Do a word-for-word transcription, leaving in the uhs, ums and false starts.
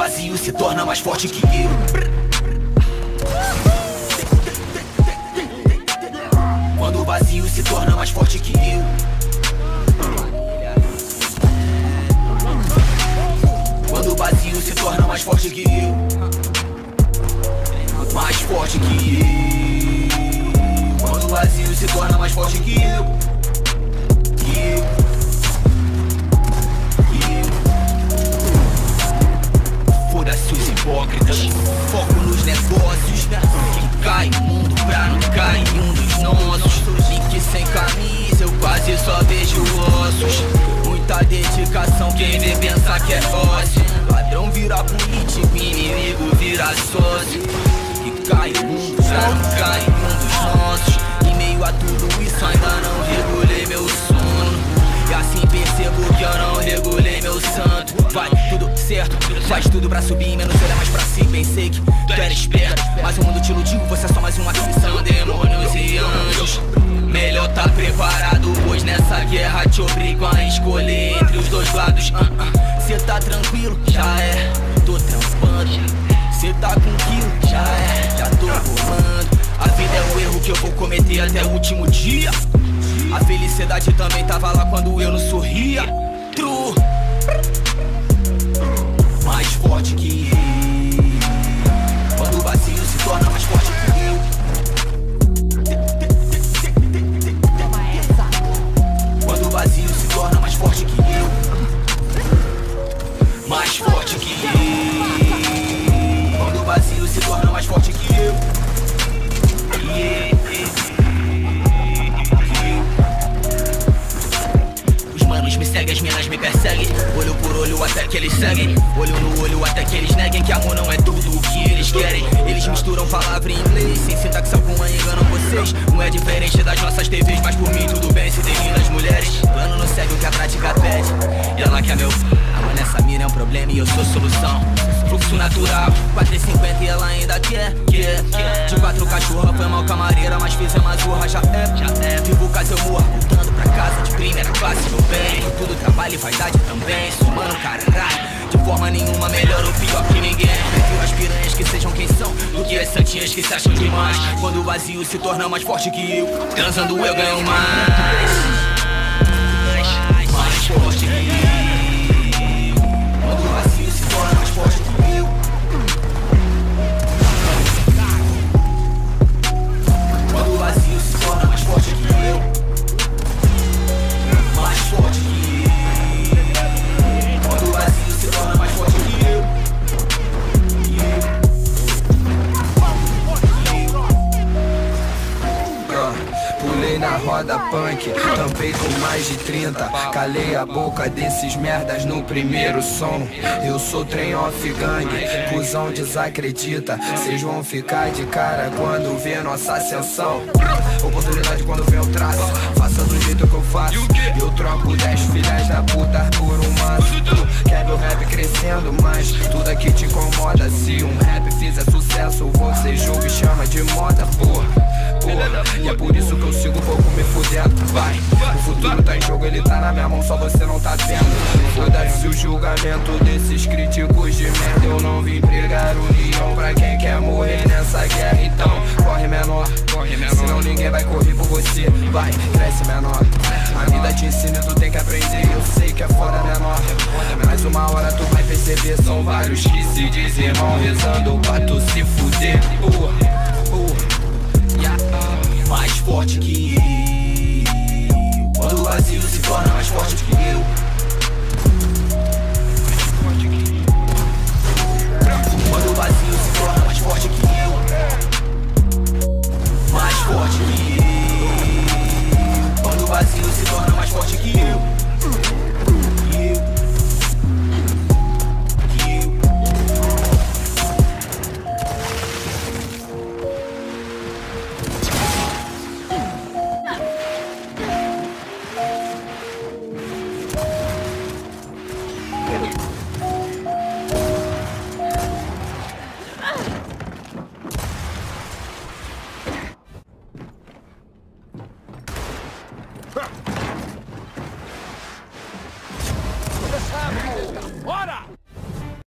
vazio se torna mais forte que eu. Quando o vazio se torna mais forte que eu. Quando o vazio se torna mais forte que eu. Mais forte que eu. Quando o vazio se torna mais forte que eu. Que eu. Que eu. Foda-se os hipócritas. Foco nos negócios. Que cai o mundo pra não cair um dos nossos. E que sem camisa eu quase só vejo ossos. Muita dedicação, quem vê pensa que é ócio. Ladrão vira político, inimigo vira sócio. Que cai o mundo pra não cair um dos nossos. Em meio a tudo isso ainda não regulei meu sono. E assim percebo que eu não regulei meu santo. Vai tudo certo, faz tudo pra subir, menos olha mais pra si. Pensei que tu era esperto, mas o mundo te iludiu. Você é só mais uma aflição, demônios e anjos. Melhor tá preparado, pois nessa guerra te obrigam a escolher entre os dois lados. uh -uh. Cê tá tranquilo? Já é, tô trampando. Cê tá com quilo? Já é, já tô rolando. A vida é um erro que eu vou cometer até o último dia. A felicidade também tava lá quando eu não sorria. True. Mais forte que eu. Quando o vazio se torna mais forte que eu. Quando o vazio se torna mais forte que eu. Mais forte que eu. Quando o vazio se torna mais forte que eu. Yeah. Me segue, as minas me perseguem. Olho por olho até que eles seguem. Olho no olho até que eles neguem. Que amor não é tudo o que eles querem. Eles misturam palavra em inglês sem sintaxe alguma, enganam vocês. Não é diferente das nossas T Vs, mas por mim tudo bem se tem minas mulheres. Plano não segue o que a prática pede. E ela quer meu. Amor nessa mina é um problema e eu sou solução. Fluxo natural, quatro e cinquenta e ela ainda quer, quer, quer. De quatro cachorra, foi mal camareira, mas fiz uma zorra, já é, já é. Vivo caso eu morra, voltando pra casa de primeira classe, meu bem. Tudo trabalho e vaidade também, somando caralho. De forma nenhuma melhor ou pior que ninguém. Prefiro as piranhas que sejam quem são do que as santinhas que se acham demais. Quando o vazio se torna mais forte que eu, transando eu ganho mais. Mais forte que eu. Quando o vazio se torna mais forte que eu. Quando o vazio se torna mais forte que eu. Mais forte que eu. Quando o vazio se torna mais forte que eu. Pulei na roda punk, tampei com mais de trinta. Calei a boca desses merdas no primeiro som. Eu sou trem off gang, cuzão desacredita. Cês vão ficar de cara quando vê nossa ascensão. Oportunidade quando vem o traço, faça do jeito que eu faço. Eu troco dez filhas da puta por um maço. Tu quer meu rap crescendo, mas tudo aqui te incomoda. Se um rap fizer sucesso, você julga e chama de moda, porra. Porra. E é por isso que eu sigo pouco me fudendo. Vai, o futuro tá em jogo, ele tá na minha mão, só você não tá vendo. Foda-se o julgamento desses críticos de merda. Eu não vim pregar união pra quem quer morrer nessa guerra. Então corre menor, senão ninguém vai correr por você. Vai, cresce menor. A vida te ensina e tu tem que aprender. Eu sei que é foda menor, mas uma hora tu vai perceber. São vários que se dizem irmão, rezando pra tu se fuder. Porra, porra. Mais forte que eu. Quando o vazio se torna mais forte que eu. Quando o vazio se torna mais forte que eu. Mais forte que eu. Quando o vazio se torna mais forte que eu. Bora!